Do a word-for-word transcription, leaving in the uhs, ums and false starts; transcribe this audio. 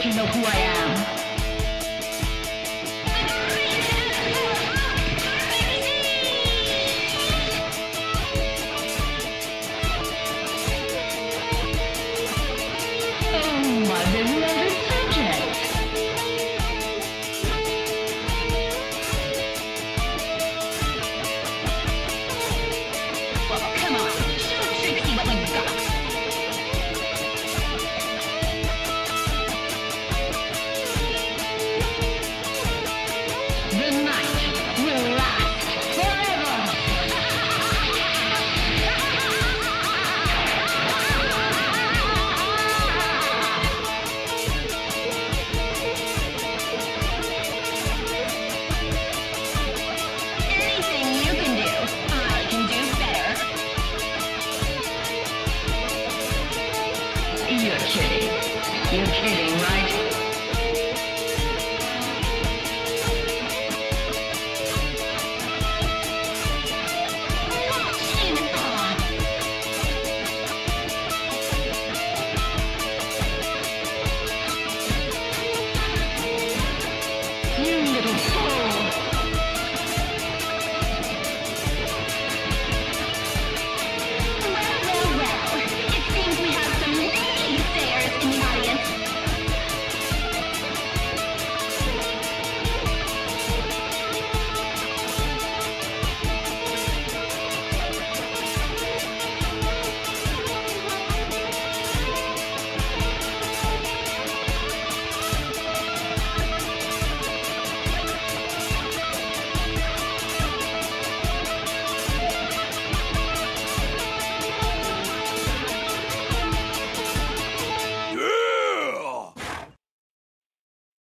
don't you know who I am? Oh, my beloved subject. Well, come on, show Trixie what you got. The night will last forever! Anything you can do, I can do better. You're kidding. You're kidding.